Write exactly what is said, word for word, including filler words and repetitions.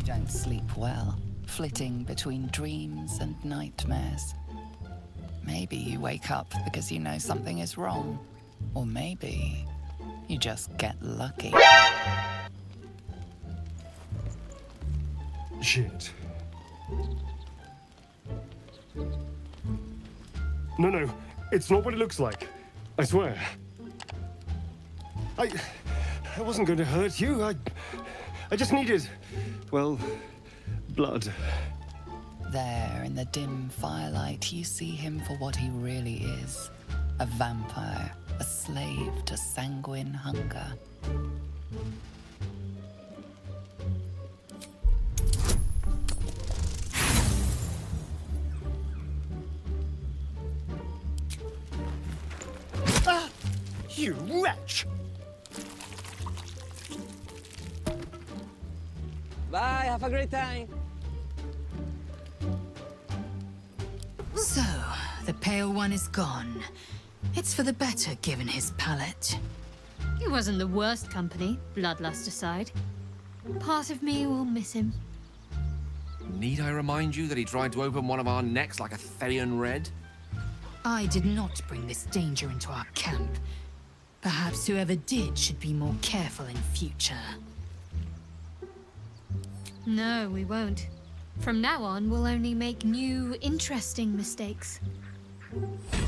don't sleep well, flitting between dreams and nightmares. Maybe you wake up because you know something is wrong. Or maybe you just get lucky. Shit. No, no, it's not what it looks like. I swear. I... I wasn't going to hurt you. I... I just needed... well... blood. There, in the dim firelight, you see him for what he really is. A vampire, a slave to sanguine hunger. Ah! You wretch! Bye, have a great time. So, the Pale One is gone. It's for the better, given his palate. He wasn't the worst company, bloodlust aside. Part of me will miss him. Need I remind you that he tried to open one of our necks like a Therian Red? I did not bring this danger into our camp. Perhaps whoever did should be more careful in future. No, we won't. From now on, we'll only make new, interesting mistakes.